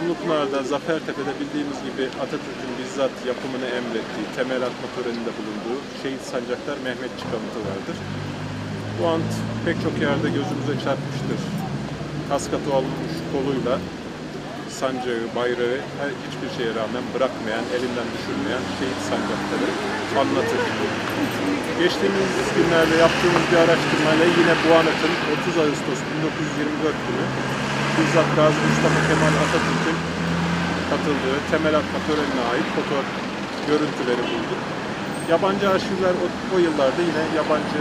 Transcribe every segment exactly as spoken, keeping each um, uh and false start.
Ulupınar'da, Zafertepe'de bildiğimiz gibi Atatürk'ün bizzat yapımını emrettiği, temel atma töreninde bulunduğu Şehit Sancaktar Mehmetçik anıtı vardır. Bu anıt pek çok yerde gözümüze çarpmıştır. Kaskatı alınmış koluyla sancağı, bayrağı her hiçbir şeye rağmen bırakmayan, elinden düşürmeyen Şehit Sancaktar'ı anlatır. Geçtiğimiz günlerde yaptığımız bir araştırmayla yine bu anıtın otuz Ağustos bin dokuz yüz yirmi dört günü bizzat Gazi Mustafa Kemal Atatürk'ün katıldığı temel atma törenine ait fotoğraf görüntüleri bulduk. Yabancı arşivler o, o yıllarda yine yabancı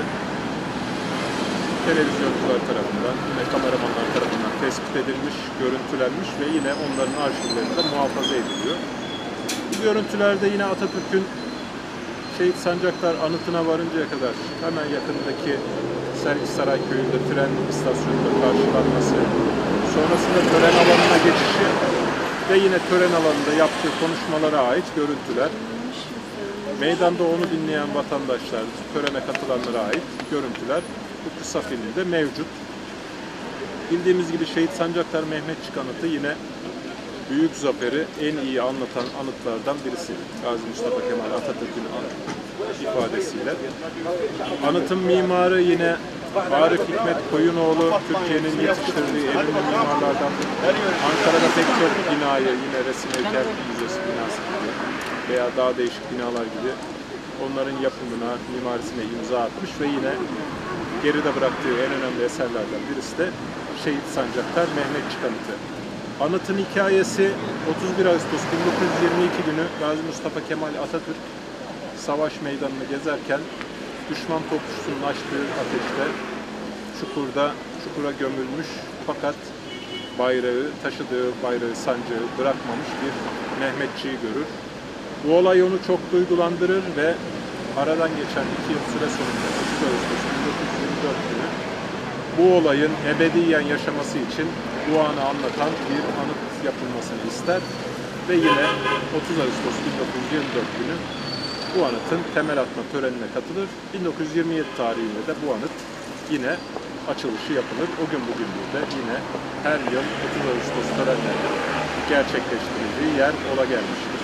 televizyoncular tarafından, yine kameramanlar tarafından tespit edilmiş, görüntülenmiş ve yine onların arşivlerinde muhafaza ediliyor. Bu görüntülerde yine Atatürk'ün Şehit Sancaktar anıtına varıncaya kadar hemen yakındaki Sergisaray köyünde tren istasyonunda karşılanması, sonrasında tören alanına geçişi ve yine tören alanında yaptığı konuşmalara ait görüntüler, meydanda onu dinleyen vatandaşlar, törene katılanlara ait görüntüler bu kısa filmde mevcut. Bildiğimiz gibi Şehit Sancaktar Mehmetçik anıtı yine büyük zaferi en iyi anlatan anıtlardan birisi. Gazi Mustafa Kemal Atatürk'ün ifadesiyle. Anıtın mimarı yine Arif Hikmet Koyunoğlu, Türkiye'nin yetiştirdiği eminönü mimarlardan. Ankara'da pek çok binayı, yine Resim Heykel Müzesi binası gibi veya daha değişik binalar gibi onların yapımına, mimarisine imza atmış ve yine geride bıraktığı en önemli eserlerden birisi de Şehit Sancaktar Mehmetçik anıtı. Anıtın hikayesi otuz bir Ağustos bin dokuz yüz yirmi iki günü Gazi Mustafa Kemal Atatürk savaş meydanını gezerken düşman topçusunun açtığı ateşte çukurda, çukura gömülmüş fakat bayrağı, taşıdığı bayrağı, sancağı bırakmamış bir Mehmetçiği görür. Bu olay onu çok duygulandırır ve aradan geçen iki yıl süre sonunda otuz Ağustos bin dokuz yüz yirmi dört günü bu olayın ebediyen yaşaması için bu anı anlatan bir anıt yapılmasını ister ve yine otuz Ağustos bin dokuz yüz yirmi dört günü bu anıtın temel atma törenine katılır. bin dokuz yüz yirmi yedi tarihinde de bu anıt yine açılışı yapılır. O gün bugündür de yine her yıl otuz Ağustos törenlerinin gerçekleştirildiği yer ola gelmiştir.